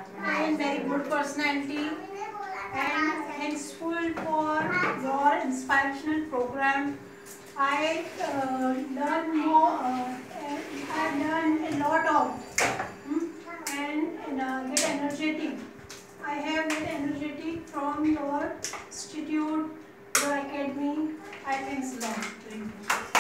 and very good personality, and thankful for your inspirational program. I learn more. I learn a lot of and get energetic. I have get energetic from your institute, your academy. I thanks a lot.